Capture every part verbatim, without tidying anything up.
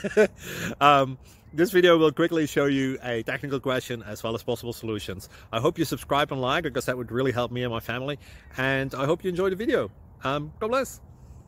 um, this video will quickly show you a technical question as well as possible solutions. I hope you subscribe and like, because that would really help me and my family. And I hope you enjoy the video. Um, God bless.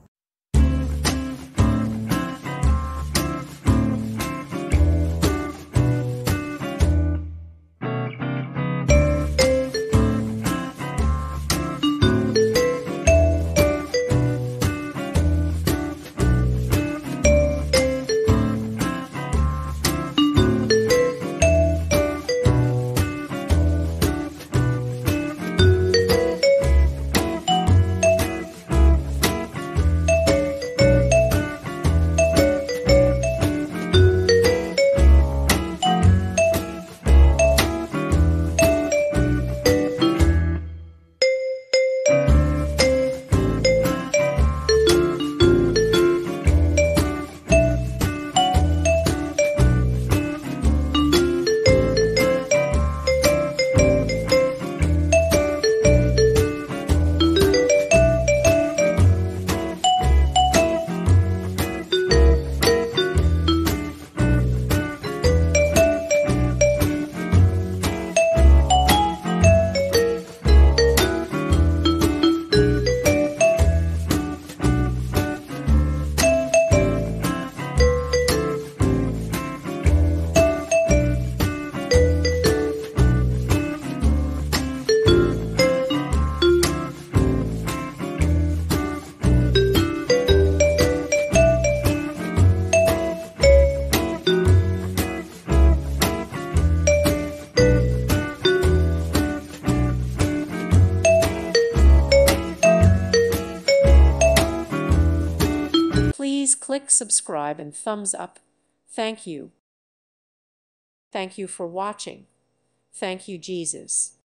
Please click subscribe and thumbs up. Thank you. Thank you for watching. Thank you, Jesus.